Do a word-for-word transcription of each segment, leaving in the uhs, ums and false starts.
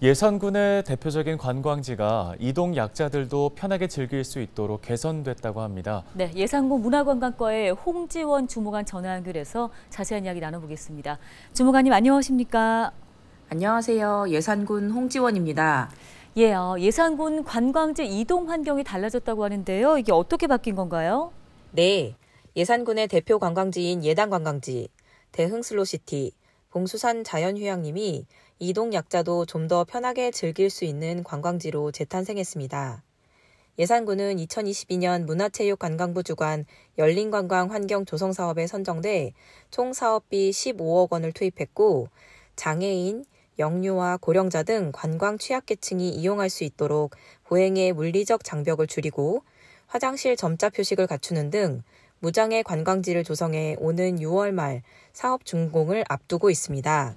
예산군의 대표적인 관광지가 이동 약자들도 편하게 즐길 수 있도록 개선됐다고 합니다. 네, 예산군 문화관광과의 홍지원 주무관 전화 연결해서 자세한 이야기 나눠보겠습니다. 주무관님 안녕하십니까? 안녕하세요. 예산군 홍지원입니다. 예, 어, 예산군 관광지 이동 환경이 달라졌다고 하는데요. 이게 어떻게 바뀐 건가요? 네, 예산군의 대표 관광지인 예당관광지, 대흥슬로시티, 봉수산 자연휴양림이 이동 약자도 좀 더 편하게 즐길 수 있는 관광지로 재탄생했습니다. 예산군은 이천이십이 년 문화체육관광부 주관 열린관광 환경 조성 사업에 선정돼 총 사업비 십오억 원을 투입했고, 장애인, 영유아, 고령자 등 관광 취약계층이 이용할 수 있도록 보행의 물리적 장벽을 줄이고 화장실 점자 표식을 갖추는 등 무장애 관광지를 조성해 오는 유월 말 사업 준공을 앞두고 있습니다.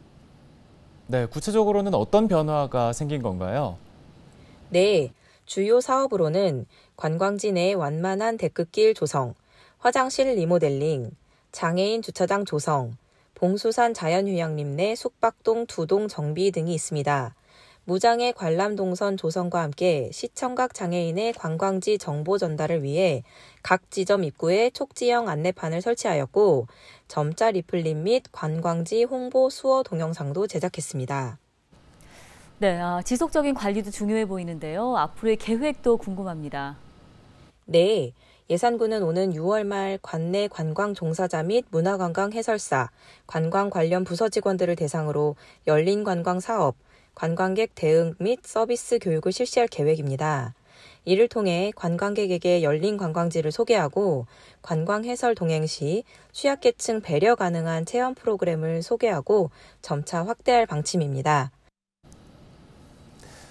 네, 구체적으로는 어떤 변화가 생긴 건가요? 네, 주요 사업으로는 관광지 내 완만한 데크길 조성, 화장실 리모델링, 장애인 주차장 조성, 봉수산 자연휴양림 내 숙박동 두 동 정비 등이 있습니다. 무장애 관람동선 조성과 함께 시청각 장애인의 관광지 정보 전달을 위해 각 지점 입구에 촉지형 안내판을 설치하였고, 점자 리플릿 및 관광지 홍보 수어 동영상도 제작했습니다. 네, 아, 지속적인 관리도 중요해 보이는데요. 앞으로의 계획도 궁금합니다. 네, 예산군은 오는 유월 말 관내 관광 종사자 및 문화관광 해설사, 관광 관련 부서 직원들을 대상으로 열린 관광 사업, 관광객 대응 및 서비스 교육을 실시할 계획입니다. 이를 통해 관광객에게 열린 관광지를 소개하고 관광 해설 동행 시 취약계층 배려 가능한 체험 프로그램을 소개하고 점차 확대할 방침입니다.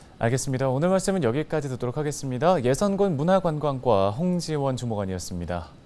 알겠습니다. 오늘 말씀은 여기까지 듣도록 하겠습니다. 예산군 문화관광과 홍지원 주무관이었습니다.